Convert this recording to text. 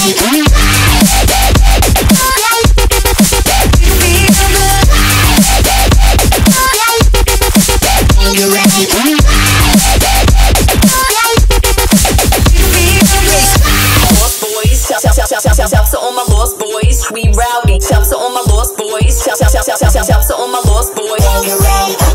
Shouts to all my lost boys, we rowdy. Shouts to all my lost boys. Shouts to all my lost boys.